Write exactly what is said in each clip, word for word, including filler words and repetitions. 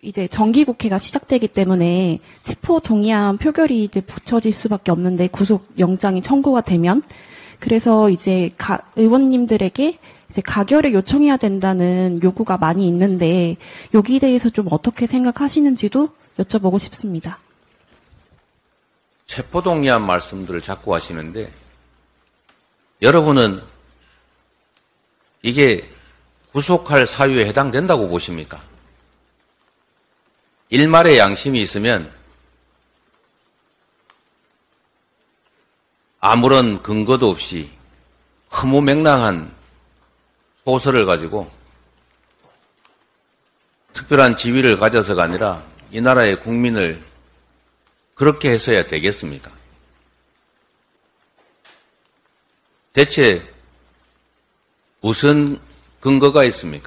이제 정기국회가 시작되기 때문에 체포 동의안 표결이 이제 붙여질 수밖에 없는데 구속 영장이 청구가 되면 그래서 이제 가, 의원님들에게 이제 가결을 요청해야 된다는 요구가 많이 있는데 여기에 대해서 좀 어떻게 생각하시는지도 여쭤보고 싶습니다. 체포 동의안 말씀들을 자꾸 하시는데 여러분은 이게 구속할 사유에 해당된다고 보십니까? 일말의 양심이 있으면 아무런 근거도 없이 허무맹랑한 소설을 가지고 특별한 지위를 가져서가 아니라 이 나라의 국민을 그렇게 해서야 되겠습니까? 대체 무슨 근거가 있습니까?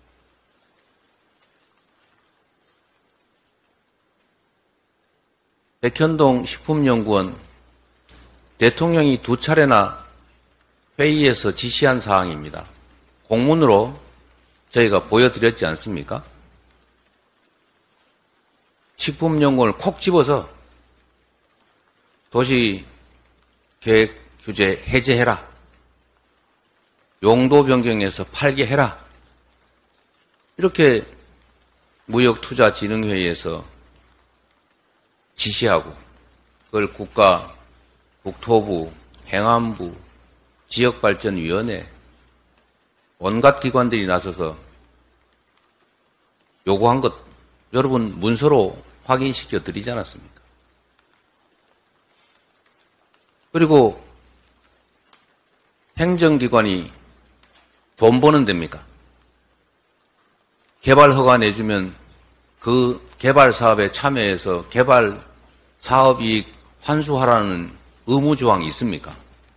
백현동 식품연구원 대통령이 두 차례나 회의에서 지시한 사항입니다. 공문으로 저희가 보여드렸지 않습니까? 식품연구원을 콕 집어서 도시계획규제 해제해라. 용도 변경해서 팔게 해라. 이렇게 무역투자진흥회의에서 지시하고 그걸 국가, 국토부, 행안부, 지역발전위원회 온갖 기관들이 나서서 요구한 것 여러분 문서로 확인시켜 드리지 않았습니까? 그리고 행정기관이 돈 버는 데입니까? 개발 허가 내주면 그 개발 사업에 참여해서 개발 사업이익 환수하라는 의무조항이 있습니까?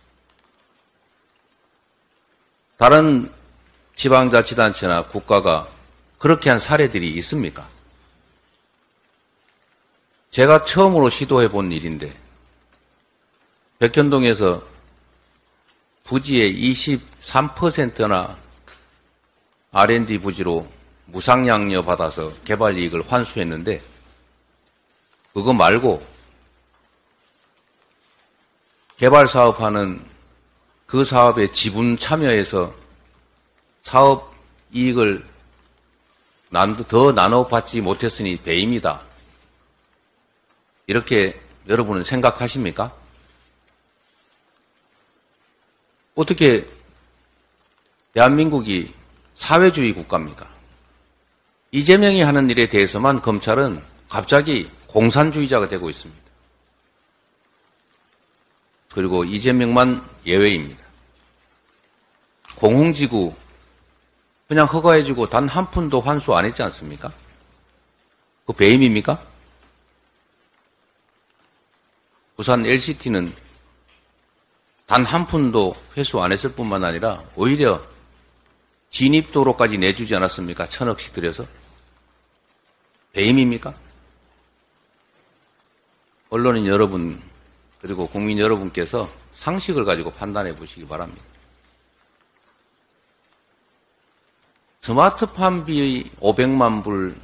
다른 지방자치단체나 국가가 그렇게 한 사례들이 있습니까? 제가 처음으로 시도해 본 일인데 백현동에서 부지의 이십삼 퍼센트나 알 앤 디 부지로 무상양려 받아서 개발 이익을 환수했는데 그거 말고 개발 사업하는 그 사업에 지분 참여해서 사업 이익을 더 나눠 받지 못했으니 배임이다. 이렇게 여러분은 생각하십니까? 어떻게 대한민국이 사회주의 국가입니까? 이재명이 하는 일에 대해서만 검찰은 갑자기 공산주의자가 되고 있습니다. 그리고 이재명만 예외입니다. 공흥지구 그냥 허가해주고 단 한 푼도 환수 안 했지 않습니까? 그 배임입니까? 부산 엘시티는 단 한 푼도 회수 안 했을 뿐만 아니라 오히려 진입도로까지 내주지 않았습니까? 천억씩 들여서. 배임입니까? 언론인 여러분 그리고 국민 여러분께서 상식을 가지고 판단해 보시기 바랍니다. 스마트팜비 오백만 불,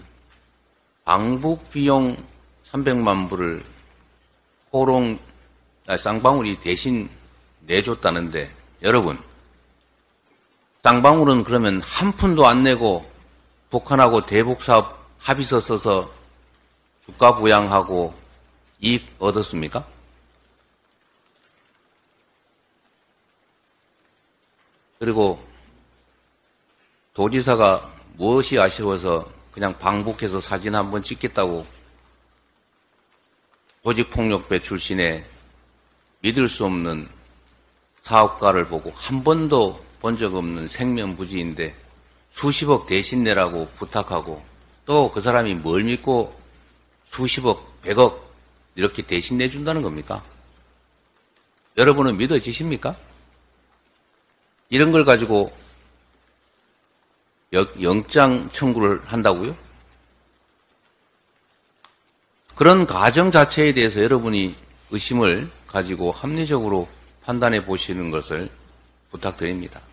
방북비용 삼백만 불을 호롱, 아, 쌍방울이 대신 내줬다는데 여러분 쌍방울은 그러면 한 푼도 안 내고 북한하고 대북사업 합의서 써서 주가 부양하고 이익 얻었습니까? 그리고 도지사가 무엇이 아쉬워서 그냥 방북해서 사진 한번 찍겠다고 조직폭력배 출신의 믿을 수 없는 사업가를 보고 한 번도 본 적 없는 생면부지인데 수십억 대신 내라고 부탁하고 또 그 사람이 뭘 믿고 수십억, 백억 이렇게 대신 내준다는 겁니까? 여러분은 믿어지십니까? 이런 걸 가지고 영장 청구를 한다고요? 그런 가정 자체에 대해서 여러분이 의심을 가지고 합리적으로 판단해 보시는 것을 부탁드립니다.